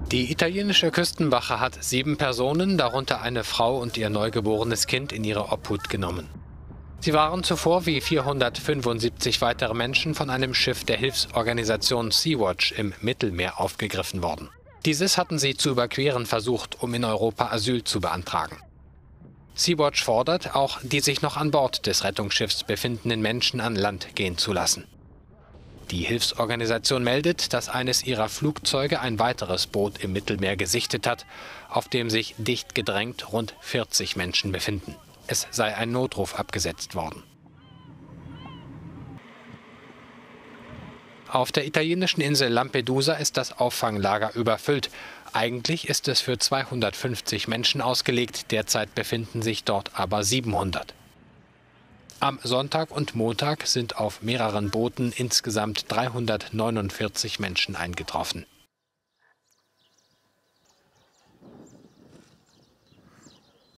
Die italienische Küstenwache hat 7 Personen, darunter eine Frau und ihr neugeborenes Kind, in ihre Obhut genommen. Sie waren zuvor wie 475 weitere Menschen von einem Schiff der Hilfsorganisation Sea-Watch im Mittelmeer aufgegriffen worden. Dieses hatten sie zu überqueren versucht, um in Europa Asyl zu beantragen. Sea-Watch fordert, auch die sich noch an Bord des Rettungsschiffs befindenden Menschen an Land gehen zu lassen. Die Hilfsorganisation meldet, dass eines ihrer Flugzeuge ein weiteres Boot im Mittelmeer gesichtet hat, auf dem sich dicht gedrängt rund 40 Menschen befinden. Es sei ein Notruf abgesetzt worden. Auf der italienischen Insel Lampedusa ist das Auffanglager überfüllt. Eigentlich ist es für 250 Menschen ausgelegt, derzeit befinden sich dort aber 700. Am Sonntag und Montag sind auf mehreren Booten insgesamt 349 Menschen eingetroffen.